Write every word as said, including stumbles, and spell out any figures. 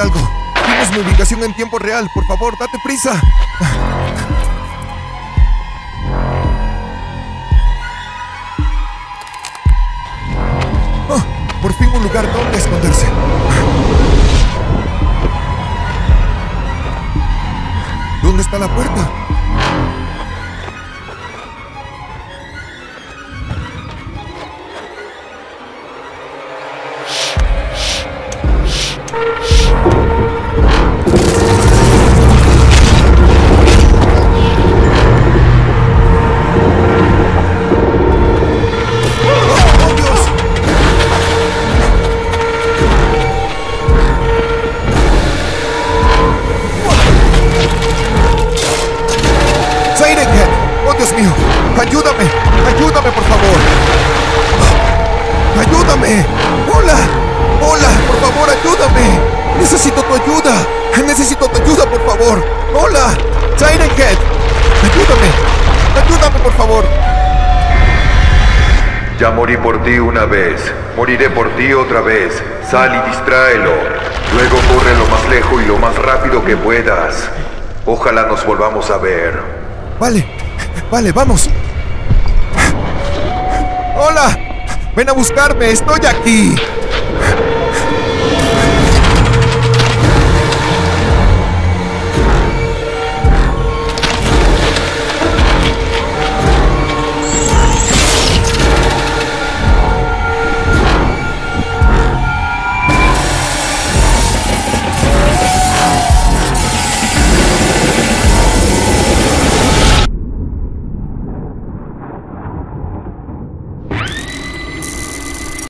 algo. Tienes mi ubicación en tiempo real. Por favor, date prisa. Oh, por fin un lugar donde esconderse. ¿Dónde está la puerta? Dios mío, ayúdame, ayúdame por favor. Ayúdame. Hola, hola, por favor, ayúdame. Necesito tu ayuda. Necesito tu ayuda, por favor. Hola, Siren Head. Ayúdame, ayúdame por favor. Ya morí por ti una vez, moriré por ti otra vez. Sal y distráelo. Luego corre lo más lejos y lo más rápido que puedas. Ojalá nos volvamos a ver. Vale, vale, vamos. Hola, ven a buscarme, estoy aquí.